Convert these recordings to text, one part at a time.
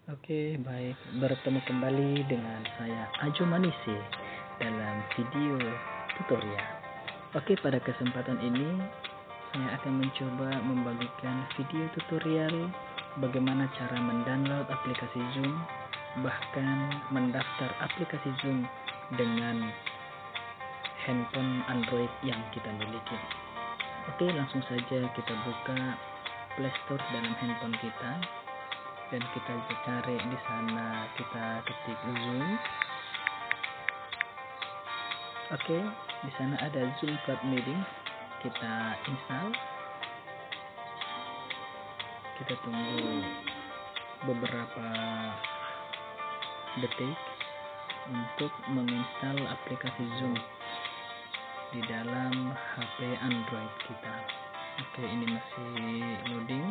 Oke, baik. Bertemu kembali dengan saya Ajo Manisi dalam video tutorial. Oke, pada kesempatan ini saya akan mencoba membagikan video tutorial bagaimana cara mendownload aplikasi Zoom, bahkan mendaftar aplikasi Zoom dengan handphone Android yang kita miliki. Oke, langsung saja kita buka Play Store dalam handphone kita. Dan kita cari di sana, kita ketik Zoom. Oke, di sana ada Zoom Cloud Meeting. Kita install. Kita tunggu beberapa detik untuk menginstal aplikasi Zoom di dalam HP Android kita. Oke, ini masih loading.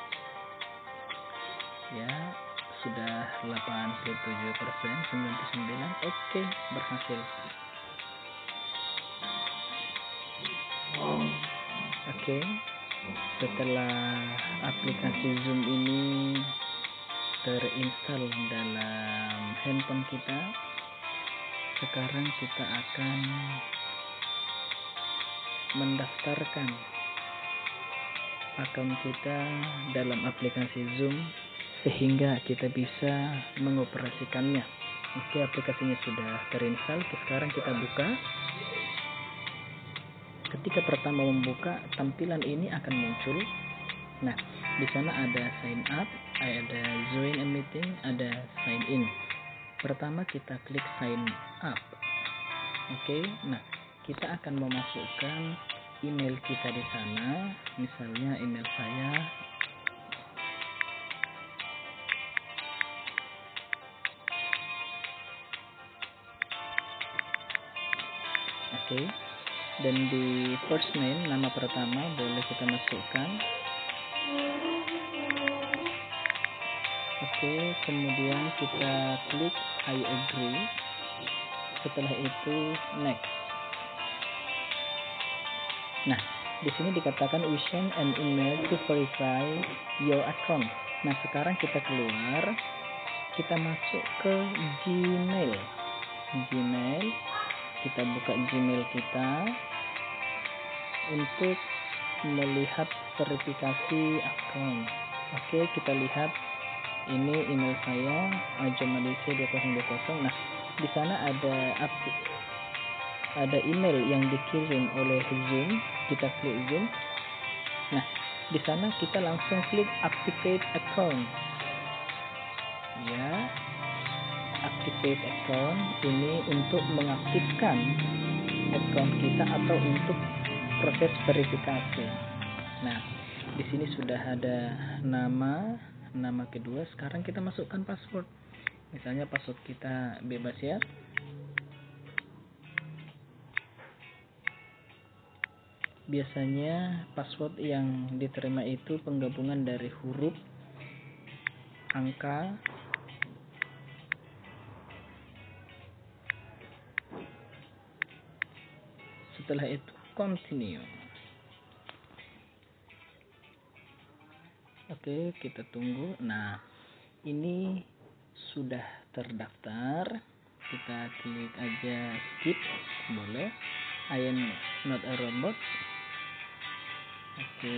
Ya, sudah 87%, 99%. Oke, berhasil. Oke, setelah aplikasi Zoom ini terinstall dalam handphone kita, sekarang kita akan mendaftarkan akun kita dalam aplikasi Zoom sehingga kita bisa mengoperasikannya. Oke, aplikasinya sudah terinstall. Sekarang kita buka. Ketika pertama membuka, tampilan ini akan muncul. Nah, di sana ada sign up, ada join a meeting, ada sign in. Pertama kita klik sign up. Oke, nah kita akan memasukkan email kita di sana. Misalnya email saya. Oke, dan di first name, nama pertama boleh kita masukkan. Oke, kemudian kita klik I agree. Setelah itu next. Nah, di sini dikatakan we send an email to verify your account. Nah, sekarang kita keluar, kita masuk ke Gmail. Kita buka Gmail kita untuk melihat verifikasi akun. Oke, kita lihat ini email saya ajomanisi2020. Nah, di sana ada email yang dikirim oleh Zoom. Kita klik Zoom. Nah, di sana kita langsung klik activate account. Ya, activate account ini untuk mengaktifkan account kita atau untuk proses verifikasi. Nah, di sini sudah ada nama kedua. Sekarang kita masukkan password. Misalnya password kita bebas ya. Biasanya password yang diterima itu penggabungan dari huruf, angka, setelah itu continue. Oke, kita tunggu. Nah, ini sudah terdaftar. Kita klik aja skip, boleh. I am not a robot. Oke.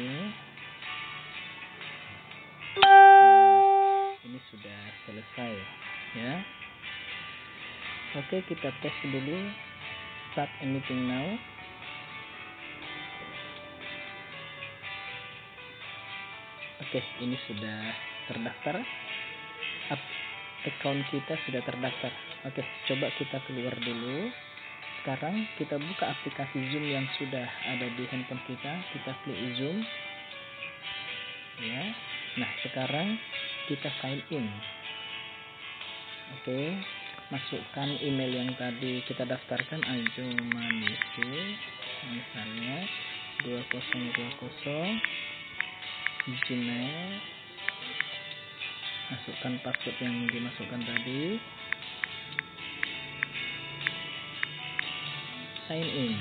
Ini sudah selesai ya. Oke, kita tes dulu. Start a meeting now. Oke, ini sudah terdaftar. Account kita sudah terdaftar. Oke, coba kita keluar dulu. Sekarang kita buka aplikasi Zoom yang sudah ada di handphone kita. Kita klik Zoom. Ya. Nah, sekarang kita sign in. Oke, masukkan email yang tadi kita daftarkan, Ajo Manisi, misalnya 2020 Gmail. Masukkan password yang dimasukkan tadi. Sign in.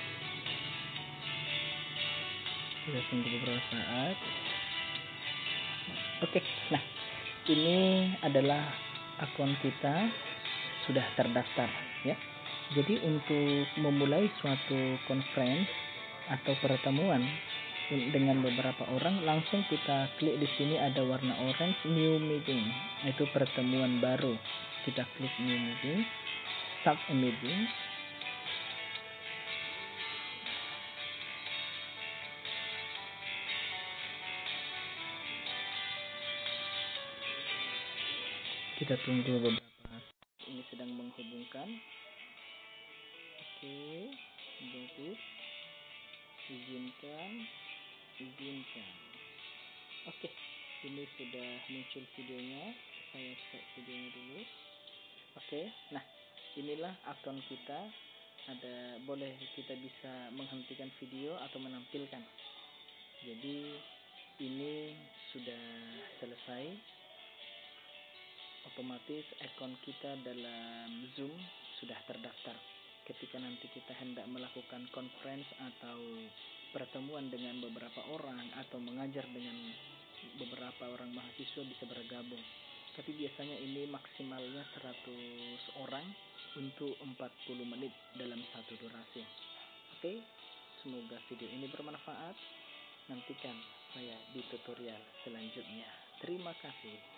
Kita tunggu beberapa saat. Oke, nah ini adalah akun kita sudah terdaftar ya. Jadi untuk memulai suatu conference atau pertemuan dengan beberapa orang, langsung kita klik di sini ada warna orange new meeting, itu pertemuan baru. Kita klik new meeting, start a meeting. Kita tunggu beberapa saat, ini sedang menghubungkan. Oke, bagus. Izinkan. Oke, ini sudah muncul videonya. Saya stop videonya dulu. Oke, nah inilah akun kita. Boleh kita bisa menghentikan video atau menampilkan. Jadi ini sudah selesai. Otomatis akun kita dalam Zoom sudah terdaftar. Ketika nanti kita hendak melakukan conference atau pertemuan dengan beberapa orang atau mengajar dengan beberapa orang mahasiswa bisa bergabung. Tapi biasanya ini maksimalnya 100 orang untuk 40 menit dalam satu durasi. Oke, semoga video ini bermanfaat. Nantikan saya di tutorial selanjutnya. Terima kasih.